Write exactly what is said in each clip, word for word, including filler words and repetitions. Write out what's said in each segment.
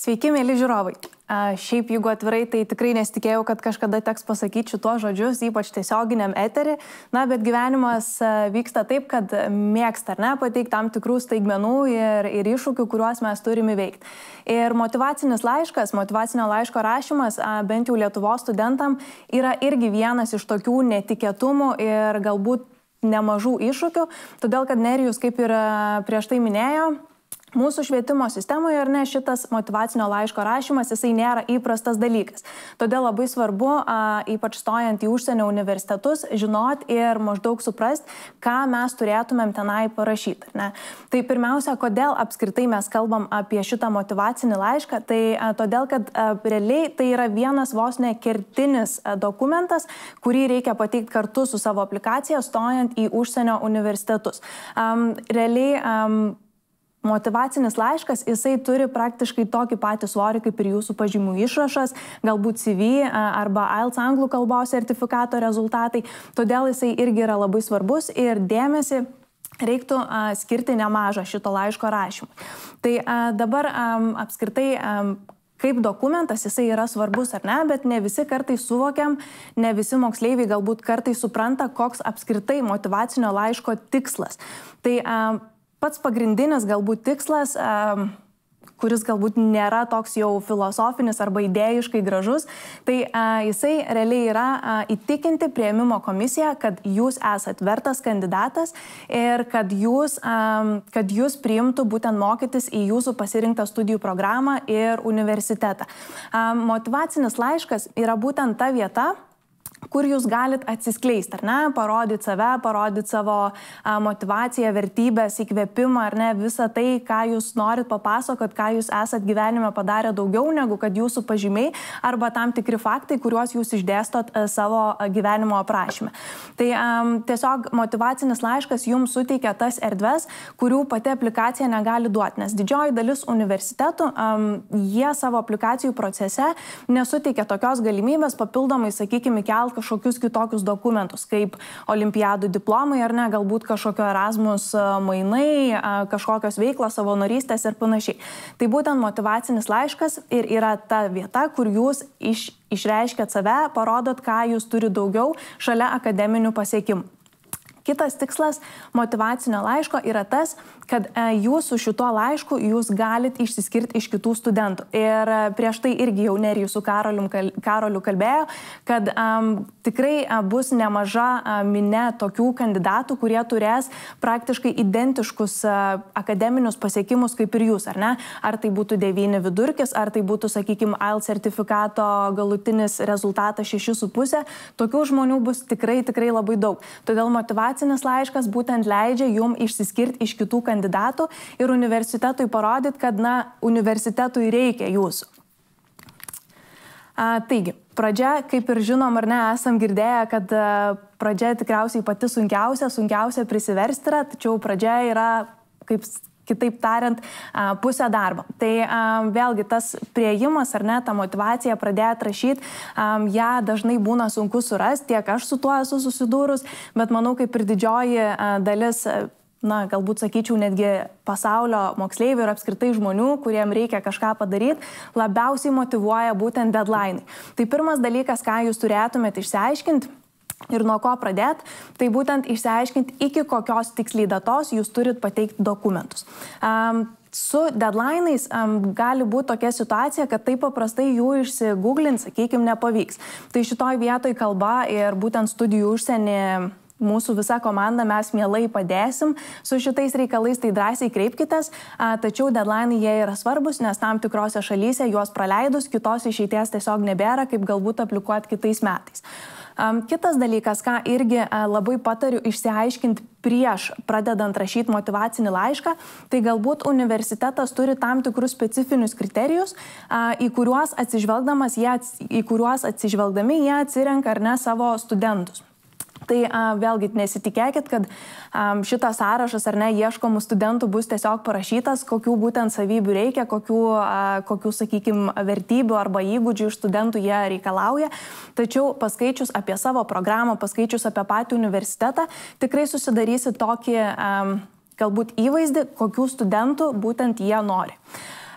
Sveiki, mėly žiūrovai. Šiaip, jeigu atvirai, tai tikrai nesitikėjau, kad kažkada teks pasakyti šitos žodžius, ypač tiesioginiam eterį. Na, bet gyvenimas vyksta taip, kad mėgsta, ar ne, pateikti tam tikrų staigmenų ir, ir iššūkių, kuriuos mes turime veikti. Ir motyvacinis laiškas, motyvacinio laiško rašymas, bent jau Lietuvos studentam, yra irgi vienas iš tokių netikėtumų ir galbūt nemažų iššūkių, todėl kad Nerijus, kaip ir prieš tai minėjo, mūsų švietimo sistemoje, ar ne, šitas motyvacinio laiško rašymas, jisai nėra įprastas dalykas. Todėl labai svarbu, a, ypač stojant į užsienio universitetus, žinot ir maždaug suprast, ką mes turėtumėm tenai parašyti. Ne? Tai pirmiausia, kodėl apskritai mes kalbam apie šitą motyvacinį laišką, tai a, todėl, kad a, realiai tai yra vienas vos ne kertinis a, dokumentas, kurį reikia pateikti kartu su savo aplikacija, stojant į užsienio universitetus. Um, realiai um, motyvacinis laiškas, jisai turi praktiškai tokį patį svorį kaip ir jūsų pažymių išrašas, galbūt C V arba I E L T S anglų kalbos sertifikato rezultatai, todėl jisai irgi yra labai svarbus ir dėmesį reiktų a, skirti nemažą šito laiško rašymui. Tai a, dabar a, apskritai a, kaip dokumentas jisai yra svarbus ar ne, bet ne visi kartais suvokiam, ne visi moksleiviai galbūt kartais supranta, koks apskritai motyvacinio laiško tikslas. Tai a, pats pagrindinis galbūt tikslas, kuris galbūt nėra toks jau filosofinis arba idėjiškai gražus, tai jisai realiai yra įtikinti priėmimo komisiją, kad jūs esat vertas kandidatas ir kad jūs, kad jūs priimtų būtent mokytis į jūsų pasirinktą studijų programą ir universitetą. Motyvacinis laiškas yra būtent ta vieta, kur jūs galit atsiskleisti, ar ne, parodyti save, parodyti savo a, motivaciją, vertybės, įkvėpimą, ar ne, visą tai, ką jūs norit papasakot, ką jūs esat gyvenime padarę daugiau negu kad jūsų pažymiai arba tam tikri faktai, kuriuos jūs išdėstot a, savo a, gyvenimo aprašyme. Tai a, tiesiog motyvacinis laiškas jums suteikia tas erdves, kurių pati aplikacija negali duoti, nes didžioji dalis universitetų, a, jie savo aplikacijų procese nesuteikia tokios galimybės papildomai, sakykime, kelti kažkokius kitokius dokumentus, kaip olimpiadų diplomai ar ne, galbūt kažkokio Erasmus mainai, kažkokios veiklos, savanorystės ir panašiai. Tai būtent motyvacinis laiškas ir yra ta vieta, kur jūs iš, išreiškiat save, parodot, ką jūs turite daugiau šalia akademinių pasiekimų. Kitas tikslas motyvacinio laiško yra tas, kad jūs su šituo laišku jūs galit išsiskirti iš kitų studentų. Ir prieš tai irgi jau Nerijus su Karoliu, Karoliu kalbėjo, kad um, tikrai bus nemaža minė tokių kandidatų, kurie turės praktiškai identiškus uh, akademinius pasiekimus kaip ir jūs, ar ne? Ar tai būtų devyni vidurkis, ar tai būtų, sakykime, I E L T S sertifikato galutinis rezultatas šeši su pusė. Tokių žmonių bus tikrai, tikrai labai daug. Todėl motyvacinis laiškas būtent leidžia jum išsiskirti iš kitų kandidatų ir universitetui parodyti, kad, na, universitetui reikia jūsų. A, taigi, pradžia, kaip ir žinom ar ne, esam girdėję, kad a, pradžia tikriausiai pati sunkiausia, sunkiausia prisiversti yra, tačiau pradžia yra, kaip kitaip tariant, a, pusė darbo. Tai a, vėlgi tas priėjimas ar ne, ta motyvacija pradėti rašyti, a, ją dažnai būna sunku surasti, tiek aš su tuo esu susidūrus, bet manau, kaip ir didžioji a, dalis, na, galbūt sakyčiau, netgi pasaulio moksleivių ir apskritai žmonių, kuriem reikia kažką padaryti, labiausiai motyvuoja būtent deadline. Tai pirmas dalykas, ką jūs turėtumėte išsiaiškinti ir nuo ko pradėti, tai būtent išsiaiškinti, iki kokios tiksliai datos jūs turit pateikti dokumentus. Um, Su deadline'ais um, gali būti tokia situacija, kad taip paprastai jų išsigooglint, sakykime, nepavyks. Tai šitoj vietoj kalba ir būtent studijų užsienį mūsų visa komanda, mes mielai padėsim su šitais reikalais, tai drąsiai kreipkitės, a, tačiau deadline'ai jie yra svarbus, nes tam tikrose šalyse juos praleidus, kitos išeities tiesiog nebėra, kaip galbūt aplikuoti kitais metais. Um, kitas dalykas, ką irgi a, labai patariu išsiaiškinti prieš pradedant rašyti motyvacinį laišką, tai galbūt universitetas turi tam tikrus specifinius kriterijus, a, į kuriuos atsižvelgdamas, jie, į kuriuos atsižvelgdami jie atsirenka ar ne savo studentus. Tai a, vėlgi nesitikėkit, kad a, šitas sąrašas ar ne ieškomų studentų bus tiesiog parašytas, kokių būtent savybių reikia, kokių, a, kokių sakykime, vertybių arba įgūdžių iš studentų jie reikalauja. Tačiau paskaičius apie savo programą, paskaičius apie patį universitetą, tikrai susidarysi tokį a, galbūt įvaizdį, kokių studentų būtent jie nori.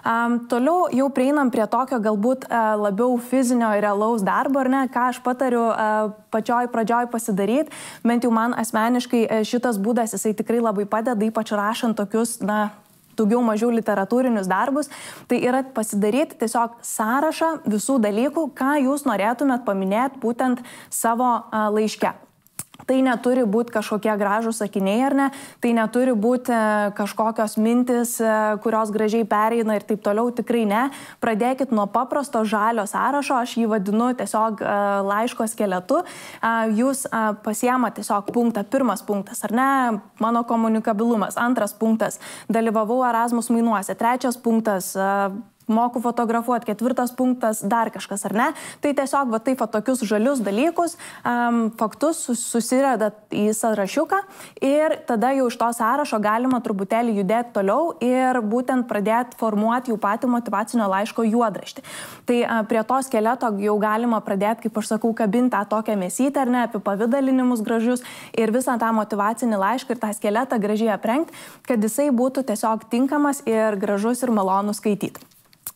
Um, toliau jau prieinam prie tokio galbūt uh, labiau fizinio ir realaus darbo, ar ne, ką aš patariu uh, pačioj pradžioj pasidaryti. Bent jau man asmeniškai uh, šitas būdas, jisai tikrai labai padeda, ypač rašant tokius, na, daugiau mažiau literatūrinius darbus, tai yra pasidaryti tiesiog sąrašą visų dalykų, ką jūs norėtumėt paminėti būtent savo uh, laiške. Tai neturi būti kažkokie gražūs sakiniai, ar ne, tai neturi būti kažkokios mintis, kurios gražiai pereina ir taip toliau, tikrai ne. Pradėkit nuo paprasto žalio sąrašo, aš jį vadinu tiesiog laiško skeletu. Jūs pasiema tiesiog punktą, pirmas punktas, ar ne, mano komunikabilumas, antras punktas, dalyvavau Erasmus mainuose, trečias punktas, moku fotografuoti, ketvirtas punktas, dar kažkas, ar ne? Tai tiesiog va taip va tokius žalius dalykus, um, faktus susiredat į sąrašiuką ir tada jau iš to sąrašo galima truputėlį judėti toliau ir būtent pradėti formuoti jau patį motyvacinio laiško juodraštį. Tai uh, prie to skeleto jau galima pradėti, kaip aš sakau, kabinti tą tokią mėsytę, ar ne, apie pavidalinimus gražius ir visą tą motyvacinį laišką ir tą skeletą gražiai aprengti, kad jisai būtų tiesiog tinkamas ir gražus ir malonus skaityti.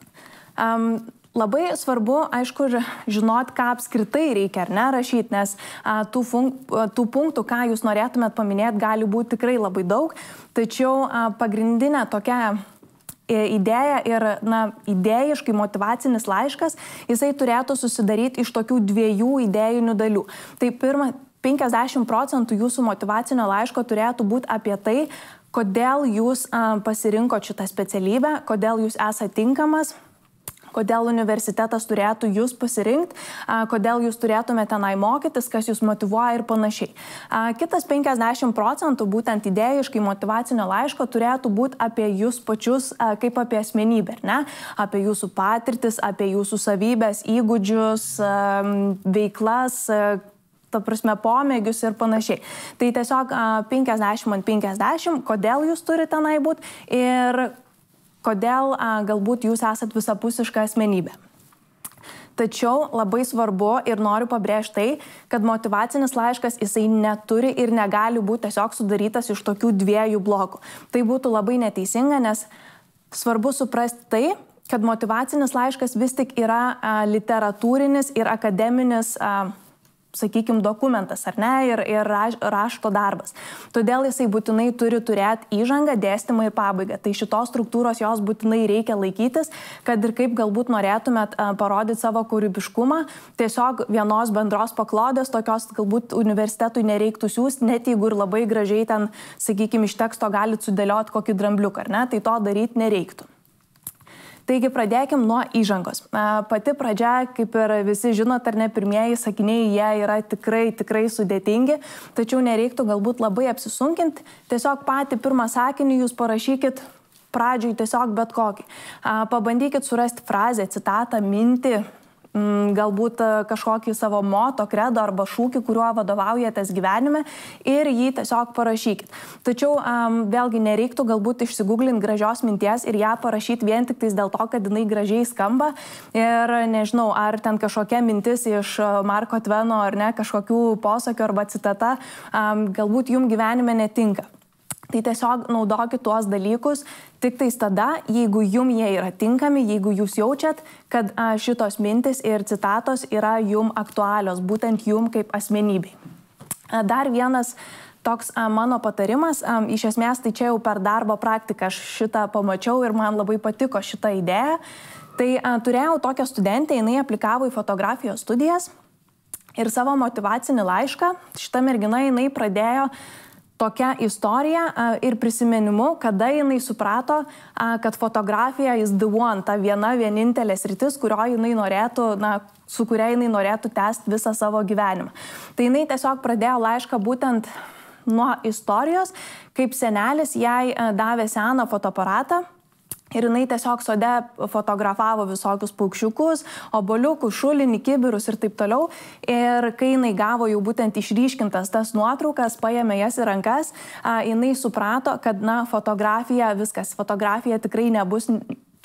Um, labai svarbu, aišku, žinot, ką apskritai reikia ar ne rašyti, nes a, tų, tų punktų, ką jūs norėtumėt paminėti, gali būti tikrai labai daug, tačiau a, pagrindinė tokia idėja ir, na, idėjiškai motyvacinis laiškas, jisai turėtų susidaryti iš tokių dviejų idėjinių dalių. Tai pirma, penkiasdešimt procentų jūsų motyvacinio laiško turėtų būti apie tai, kodėl jūs a, pasirinkot šitą specialybę, kodėl jūs esate tinkamas, kodėl universitetas turėtų jūs pasirinkti, kodėl jūs turėtumėte tenai mokytis, kas jūs motyvuoja ir panašiai. Kitas penkiasdešimt procentų būtent idėjiškai motyvacinio laiško turėtų būti apie jūs pačius kaip apie asmenybę, ne? Apie jūsų patirtis, apie jūsų savybės, įgūdžius, veiklas, ta prasme, pomėgius ir panašiai. Tai tiesiog penkiasdešimt ant penkiasdešimt, kodėl jūs turite tenai būti ir kodėl a, galbūt jūs esat visapusiška asmenybė. Tačiau labai svarbu ir noriu pabrėžti tai, kad motyvacinis laiškas jisai neturi ir negali būti tiesiog sudarytas iš tokių dviejų blokų. Tai būtų labai neteisinga, nes svarbu suprasti tai, kad motyvacinis laiškas vis tik yra a, literatūrinis ir akademinis a, sakykime, dokumentas, ar ne, ir, ir rašto darbas. Todėl jisai būtinai turi turėti įžangą, dėstymą ir pabaigą. Tai šitos struktūros jos būtinai reikia laikytis, kad ir kaip galbūt norėtumėt parodyti savo kūrybiškumą, tiesiog vienos bendros paklodės, tokios galbūt universitetui nereiktų siūsti, net jeigu ir labai gražiai ten, sakykime, iš teksto galit sudėlioti kokį drambliuką, ar ne, tai to daryti nereiktų. Taigi pradėkim nuo įžangos. Pati pradžia, kaip ir visi žinot, ar ne, pirmieji sakiniai, jie yra tikrai, tikrai sudėtingi, tačiau nereiktų galbūt labai apsisunkinti. Tiesiog patį pirmą sakinį jūs parašykit pradžioj tiesiog bet kokį. Pabandykit surasti frazę, citatą, mintį, galbūt kažkokį savo moto, kredo arba šūkį, kuriuo vadovaujatės gyvenime ir jį tiesiog parašykit. Tačiau um, vėlgi nereiktų galbūt išsigūglinti gražios minties ir ją parašyti vien tik tais dėl to, kad jinai gražiai skamba ir nežinau, ar ten kažkokia mintis iš Marko Tveno ar ne, kažkokių posakių arba citata um, galbūt jums gyvenime netinka. Tai tiesiog naudokit tuos dalykus tik tais tada, jeigu jum jie yra tinkami, jeigu jūs jaučiat, kad a, šitos mintis ir citatos yra jum aktualios, būtent jum kaip asmenybei. A, dar vienas toks a, mano patarimas, a, iš esmės tai čia jau per darbo praktiką aš šitą pamačiau ir man labai patiko šitą idėją. Tai a, turėjau tokią studentę, jinai aplikavo į fotografijos studijas ir savo motyvacinį laišką, šita mergina jinai pradėjo tokia istorija ir prisiminimu, kada jinai suprato, kad fotografija is the one, ta viena vienintelė sritis, kurio jinai norėtų, na, su kuria jinai norėtų tęsti visą savo gyvenimą. Tai jinai tiesiog pradėjo laišką būtent nuo istorijos, kaip senelis jai davė seną fotoaparatą. Ir jinai tiesiog sode fotografavo visokius paukščiukus, oboliukus, šulinį, kibirus ir taip toliau. Ir kai jinai gavo jau būtent išryškintas tas nuotraukas, paėmė jas į rankas, jinai suprato, kad, na, fotografija, viskas, fotografija tikrai nebus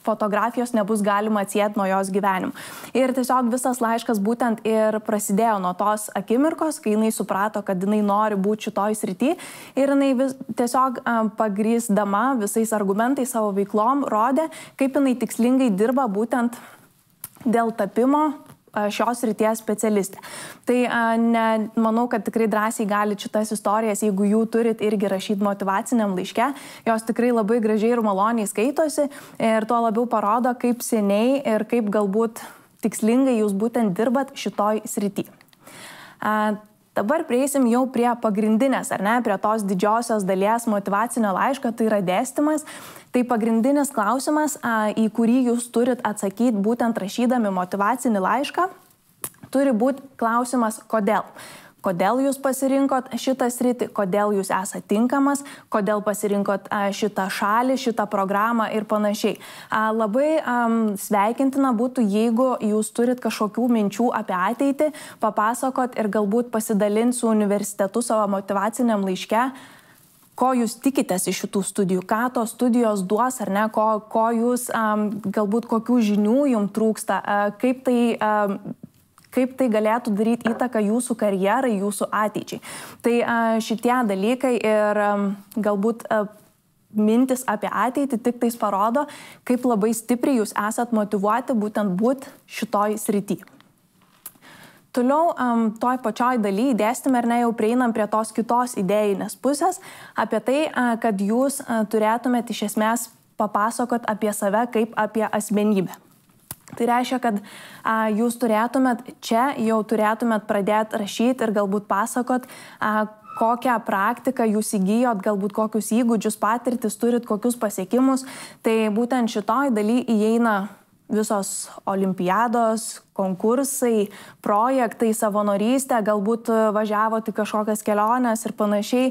fotografijos nebus galima atsieti nuo jos gyvenimo. Ir tiesiog visas laiškas būtent ir prasidėjo nuo tos akimirkos, kai jinai suprato, kad jinai nori būti šitoj srity ir jinai vis, tiesiog um, pagrįsdama visais argumentais savo veiklom rodė, kaip jinai tikslingai dirba būtent dėl tapimo šios ryties specialistė. Tai ne, manau, kad tikrai drąsiai gali šitas istorijas, jeigu jų turit, irgi rašyti motyvaciniam laiške. Jos tikrai labai gražiai ir maloniai skaitosi ir tuo labiau parodo, kaip seniai ir kaip galbūt tikslingai jūs būtent dirbat šitoj srity. A, Dabar prieisim jau prie pagrindinės, ar ne, prie tos didžiosios dalies motyvacinio laiško, tai yra dėstymas. Tai pagrindinis klausimas, į kurį jūs turit atsakyti būtent rašydami motyvacinį laišką, turi būti klausimas, kodėl. Kodėl jūs pasirinkot šitą sritį, kodėl jūs esate tinkamas, kodėl pasirinkot šitą šalį, šitą programą ir panašiai. Labai um, sveikintina būtų, jeigu jūs turit kažkokių minčių apie ateitį, papasakot ir galbūt pasidalinti su universitetu savo motyvaciniam laiške, ko jūs tikitės iš šitų studijų, ką tos studijos duos ar ne, ko, ko jūs um, galbūt kokių žinių jums trūksta, uh, kaip tai... Um, kaip tai galėtų daryti įtaką jūsų karjerai, jūsų ateičiai. Tai šitie dalykai ir galbūt mintis apie ateitį tik tais parodo, kaip labai stipriai jūs esat motyvuoti būtent būti šitoj srity. Toliau, toj pačioj daly dėstyme ir ne jau prieinam prie tos kitos idėjinės pusės, apie tai, kad jūs turėtumėt iš esmės papasakot apie save kaip apie asmenybę. Tai reiškia, kad a, jūs turėtumėt čia jau turėtumėt pradėti rašyti ir galbūt pasakot, a, kokią praktiką jūs įgyjot, galbūt kokius įgūdžius, patirtis turit, kokius pasiekimus. Tai būtent šitoj daly įeina visos olimpiados, konkursai, projektai, savanorystė, galbūt važiavote į kažkokias keliones ir panašiai,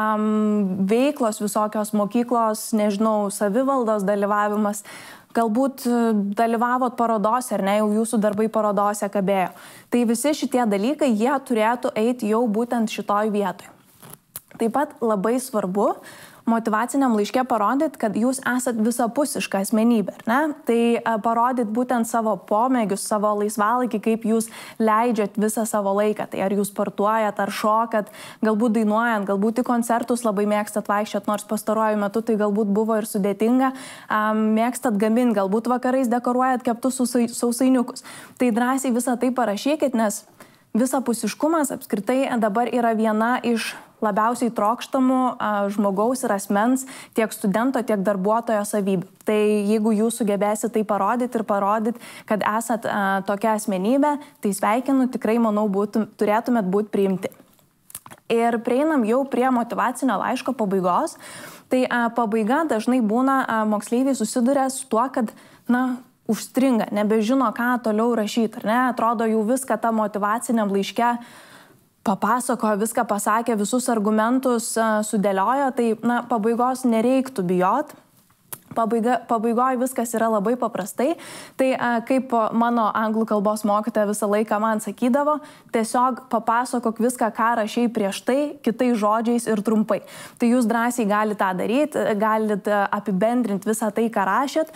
um, veiklos visokios mokyklos, nežinau, savivaldos dalyvavimas. Galbūt dalyvavot parodose, ar ne, jau jūsų darbai parodose kabėjo. Tai visi šitie dalykai, jie turėtų eiti jau būtent šitoj vietoj. Taip pat labai svarbu motyvaciniam laiške parodyti, kad jūs esat visapusiška asmenybė, ar ne? Tai parodyti būtent savo pomėgius, savo laisvalaikį, kaip jūs leidžiat visą savo laiką. Tai ar jūs sportuojat, ar šokat, galbūt dainuojant, galbūt į koncertus labai mėgstat vaikščiot, nors pastaruoju metu tai galbūt buvo ir sudėtinga, mėgstat gaminti, galbūt vakarais dekoruojat keptus sausainiukus. Tai drąsiai visą tai parašykit, nes visapusiškumas apskritai dabar yra viena iš labiausiai trokštamų a, žmogaus ir asmens tiek studento, tiek darbuotojo savybių. Tai jeigu jūs sugebėsite tai parodyti ir parodyti, kad esat a, tokia asmenybė, tai sveikinu, tikrai, manau, būtum, turėtumėt būti priimti. Ir prieinam jau prie motyvacinio laiško pabaigos. Tai a, pabaiga dažnai būna, a, moksleiviai susiduria su tuo, kad, na, užstringa, nebežino, ką toliau rašyti, ar ne? Atrodo, jau viską tą motyvaciniam laiške papasakojo, viską pasakė, visus argumentus sudėliojo, tai, na, pabaigos nereiktų bijot. Pabaiga, pabaigoje viskas yra labai paprastai. Tai kaip mano anglų kalbos mokytoja visą laiką man sakydavo, tiesiog papasakok viską, ką rašei prieš tai, kitais žodžiais ir trumpai. Tai jūs drąsiai galite tą daryti, galite apibendrinti visą tai, ką rašėt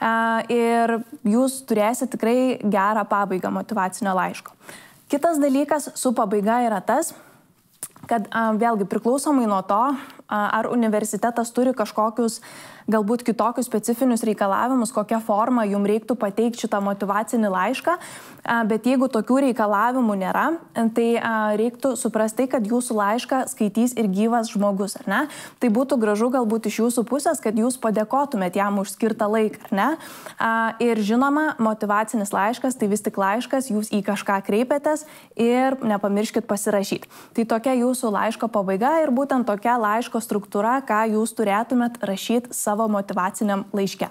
ir jūs turėsite tikrai gerą pabaigą motyvacinio laiško. Kitas dalykas su pabaiga yra tas, kad a, vėlgi priklausomai nuo to, a, ar universitetas turi kažkokius galbūt kitokius specifinius reikalavimus, kokią formą jums reiktų pateikti šitą motyvacinį laišką, a, bet jeigu tokių reikalavimų nėra, tai a, reiktų suprasti, kad jūsų laišką skaitys ir gyvas žmogus, ar ne? Tai būtų gražu galbūt iš jūsų pusės, kad jūs padėkotumėt jam už skirtą laiką, ar ne? A, ir žinoma, motyvacinis laiškas, tai vis tik laiškas, jūs į kažką kreipiatės ir nepamirškit pasirašyti. Tai tokia jūsų laiško pabaiga ir būtent tokia laiško struktūra, ką jūs turėtumėt rašyti savo motyvaciniam laiške.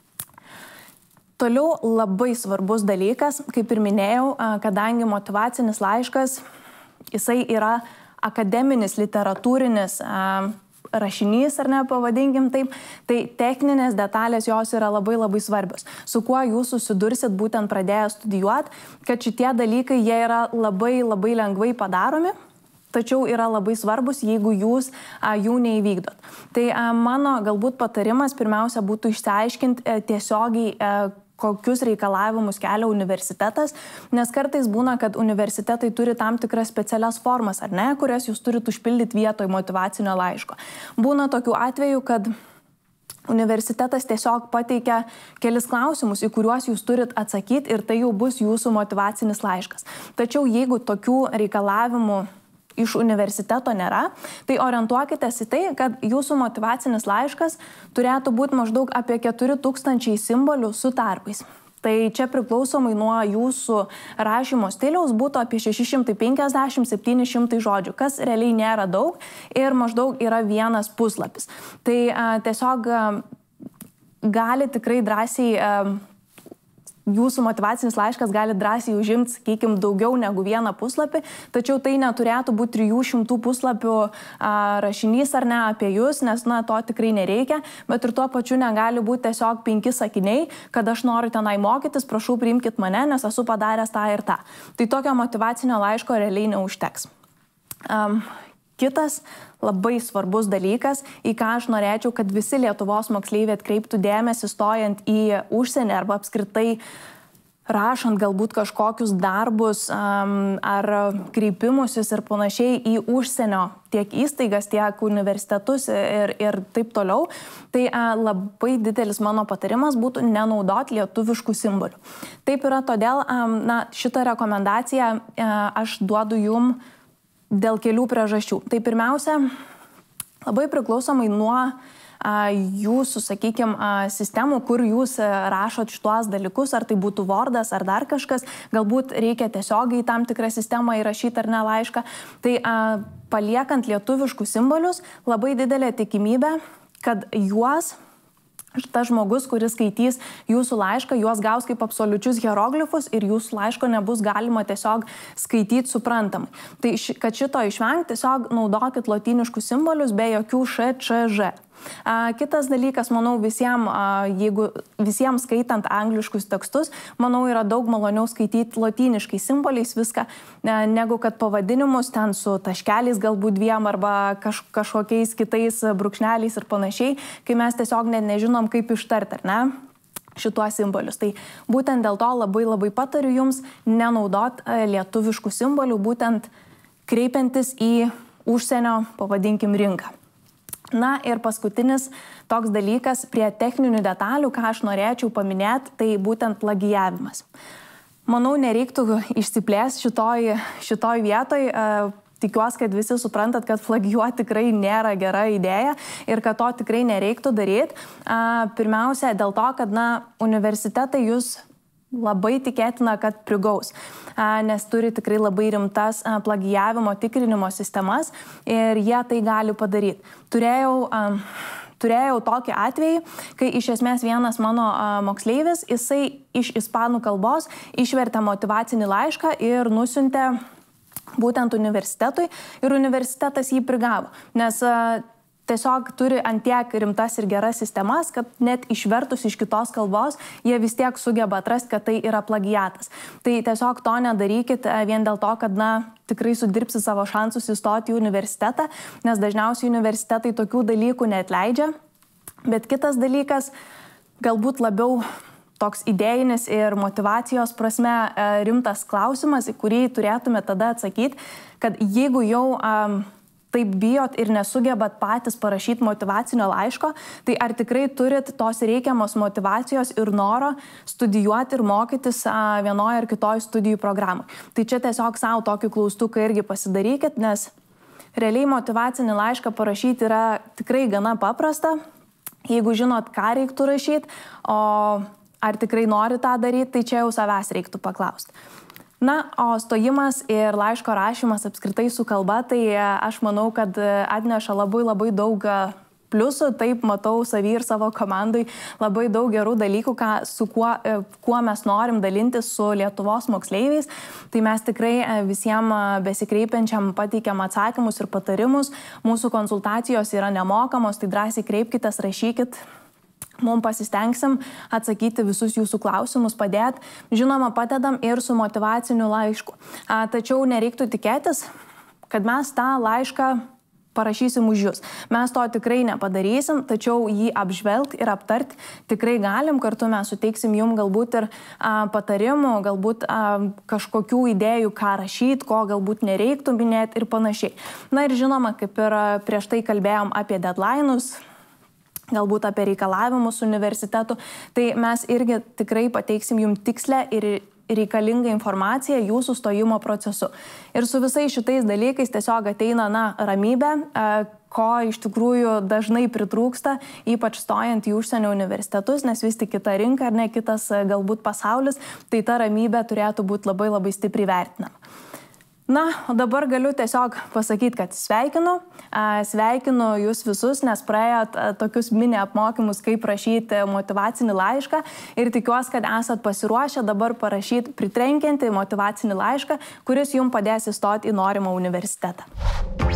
Toliau labai svarbus dalykas, kaip ir minėjau, kadangi motyvacinis laiškas, jisai yra akademinis, literatūrinis rašinys, ar ne, pavadinkim taip, tai techninės detalės jos yra labai labai svarbios. Su kuo jūs susidursit būtent pradėję studijuoti, kad šitie dalykai jie yra labai labai lengvai padaromi. tačiau yra labai svarbus, jeigu jūs a, jų neįvykdot. Tai a, mano galbūt patarimas pirmiausia būtų išsiaiškinti a, tiesiogiai, a, kokius reikalavimus kelia universitetas, nes kartais būna, kad universitetai turi tam tikras specialias formas, ar ne, kurias jūs turite užpildyti vietoj motyvacinio laiško. Būna tokių atvejų, kad universitetas tiesiog pateikia kelis klausimus, į kuriuos jūs turit atsakyti ir tai jau bus jūsų motyvacinis laiškas. Tačiau jeigu tokių reikalavimų iš universiteto nėra, tai orientuokitės į tai, kad jūsų motyvacinis laiškas turėtų būti maždaug apie keturi tūkstančiai simbolių su tarpais. Tai čia priklausomai nuo jūsų rašymo stiliaus būtų apie šeši šimtai penkiasdešimt iki septyni šimtai žodžių, kas realiai nėra daug ir maždaug yra vienas puslapis. Tai a, tiesiog a, gali tikrai drąsiai a, jūsų motyvacinis laiškas gali drąsiai užimti, sakykime, daugiau negu vieną puslapį, tačiau tai neturėtų būti trijų šimtų puslapių a, rašinys ar ne apie jūs, nes na, to tikrai nereikia, bet ir tuo pačiu negali būti tiesiog penki sakiniai, kad aš noriu tenai mokytis, prašau priimkit mane, nes esu padaręs tą ir tą. Tai tokio motyvacinio laiško realiai neužteks. Um, Kitas labai svarbus dalykas, į ką aš norėčiau, kad visi Lietuvos moksleiviai atkreiptų dėmesį stojant į užsienį arba apskritai rašant galbūt kažkokius darbus um, ar kreipimusis ir panašiai į užsienio tiek įstaigas, tiek universitetus ir, ir taip toliau. Tai uh, labai didelis mano patarimas būtų nenaudoti lietuviškų simbolių. Taip yra todėl, um, na, šitą rekomendaciją uh, aš duodu jum dėl kelių priežasčių. Tai pirmiausia, labai priklausomai nuo a, jūsų, sakykime, sistemų, kur jūs rašot šituos dalykus, ar tai būtų Wordas ar dar kažkas, galbūt reikia tiesiogiai tam tikrą sistemą įrašyti ar ne laišką. Tai a, paliekant lietuviškus simbolius, labai didelė tikimybė, kad juos tas žmogus, kuris skaitys jūsų laišką, juos gaus kaip absoliučius hieroglifus ir jūsų laiško nebus galima tiesiog skaityti suprantamai. Tai kad šito išvengti, tiesiog naudokit lotyniškus simbolius be jokių š, č, ž. A, kitas dalykas, manau, visiems, a, jeigu visiems skaitant angliškus tekstus, manau, yra daug maloniau skaityti lotyniškais simboliais viską, ne, negu kad pavadinimus ten su taškeliais galbūt dviem arba kaž, kažkokiais kitais brūkšneliais ir panašiai, kai mes tiesiog net nežinom, kaip ištarti, ar ne, šituos simbolius. Tai būtent dėl to labai labai patariu jums nenaudot lietuviškų simbolių, būtent kreipiantis į užsienio, pavadinkim, rinką. Na ir paskutinis toks dalykas prie techninių detalių, ką aš norėčiau paminėti, tai būtent plagijavimas. Manau, nereiktų išsiplėsti šitoj, šitoj vietoj. Tikiuosi, kad visi suprantat, kad plagijuoti tikrai nėra gera idėja ir kad to tikrai nereiktų daryti. Pirmiausia, dėl to, kad na, universitetai jūs labai tikėtina, kad prigaus, nes turi tikrai labai rimtas plagijavimo tikrinimo sistemas ir jie tai gali padaryti. Turėjau, turėjau tokį atvejį, kai iš esmės vienas mano moksleivis, jisai iš ispanų kalbos išvertė motyvacinį laišką ir nusiuntė būtent universitetui ir universitetas jį prigavo, nes tiesiog turi antiek rimtas ir geras sistemas, kad net išvertus iš kitos kalbos, jie vis tiek sugeba atrasti, kad tai yra plagiatas. Tai tiesiog to nedarykit vien dėl to, kad, na, tikrai sudirbsi savo šansus įstoti į universitetą, nes dažniausiai universitetai tokių dalykų neatleidžia. Bet kitas dalykas, galbūt labiau toks idėjinis ir motyvacijos prasme rimtas klausimas, į kurį turėtume tada atsakyti, kad jeigu jau um, taip bijot ir nesugebat patys parašyti motyvacinio laiško, tai ar tikrai turit tos reikiamos motyvacijos ir noro studijuoti ir mokytis vienoje ar kitoje studijų programai. Tai čia tiesiog savo tokį klaustuką irgi pasidarykit, nes realiai motyvacinį laišką parašyti yra tikrai gana paprasta, jeigu žinot, ką reiktų rašyti, o ar tikrai nori tą daryti, tai čia jau savęs reiktų paklausti. Na, o stojimas ir laiško rašymas apskritai su kalba, tai aš manau, kad atneša labai labai daug pliusų, taip matau savy ir savo komandai labai daug gerų dalykų, ką, su kuo, kuo mes norim dalintis su Lietuvos moksleiviais. Tai mes tikrai visiems besikreipiančiam pateikiam atsakymus ir patarimus. Mūsų konsultacijos yra nemokamos, tai drąsiai kreipkitės, rašykit. Mums pasistengsim atsakyti visus jūsų klausimus, padėti. Žinoma, padedam ir su motyvaciniu laišku. A, tačiau nereiktų tikėtis, kad mes tą laišką parašysim už jūs. Mes to tikrai nepadarysim, tačiau jį apžvelgti ir aptarti tikrai galim, kartu mes suteiksim jums galbūt ir a, patarimų, galbūt a, kažkokių idėjų, ką rašyti, ko galbūt nereiktų minėti ir panašiai. Na ir žinoma, kaip ir prieš tai kalbėjom apie deadline'us, galbūt apie reikalavimus universitetų, tai mes irgi tikrai pateiksim jums tikslę ir reikalingą informaciją jūsų stojimo procesu. Ir su visais šitais dalykais tiesiog ateina, na, ramybė, ko iš tikrųjų dažnai pritrūksta, ypač stojant į užsienio universitetus, nes vis tik kita rinka ar ne kitas galbūt pasaulis, tai ta ramybė turėtų būti labai labai stipriai vertinama. Na, o dabar galiu tiesiog pasakyti, kad sveikinu, sveikinu jūs visus, nes praėjot tokius mini apmokymus, kaip rašyti motyvacinį laišką ir tikiuosi, kad esat pasiruošę dabar parašyti pritrenkiantį motyvacinį laišką, kuris jums padės įstoti į norimą universitetą.